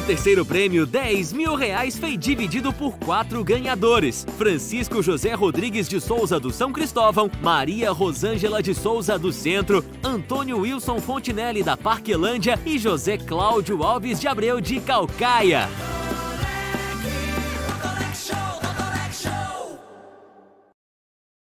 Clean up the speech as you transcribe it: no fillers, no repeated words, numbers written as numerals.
terceiro prêmio, R$ 10.000, foi dividido por 4 ganhadores: Francisco José Rodrigues de Souza, do São Cristóvão; Maria Rosângela de Souza, do Centro; Antônio Wilson Fontinelli, da Parquelândia; e José Cláudio Alves de Abreu, de Caucaia.